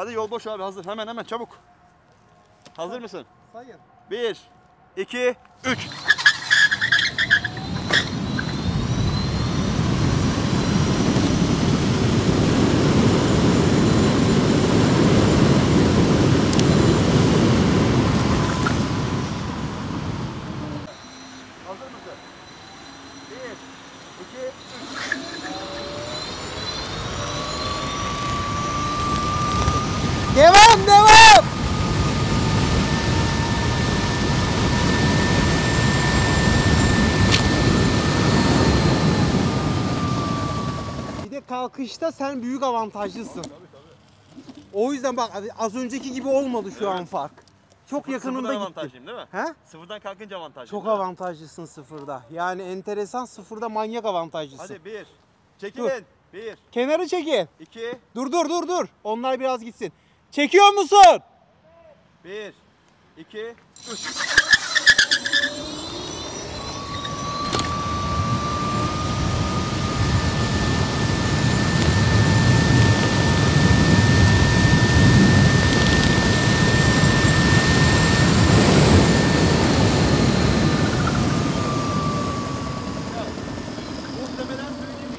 Hadi yol boş abi, hazır. Hemen çabuk. Hazır mısın? Sayın. 1, 2, 3. Hazır mısın? 1, 2, 3. Devam. Bir de kalkışta sen büyük avantajlısın. Tabii. O yüzden bak az önceki gibi olmadı şu an fark. Çok Sıfırdan yakınında gitti. avantajlıyım değil mi? He? Sıfırdan kalkınca avantajlıyım. Çok değil mi? avantajlısın sıfırda. Yani enteresan, sıfırda manyak avantajlısın. Hadi 1. Çekilin. 1, Kenarı çekin. 2, Dur. Onlar biraz gitsin. Çekiyor musun? 1, 2, 3. Muhtemelen söyleyeyim.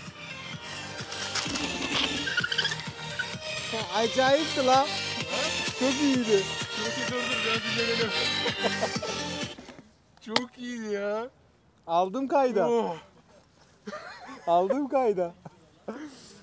Acayipti lan. Ha? Çok iyiydi. Dur biraz dinlenelim. Çok iyiydi ya. Aldım kayda. Oh. Aldım kayda.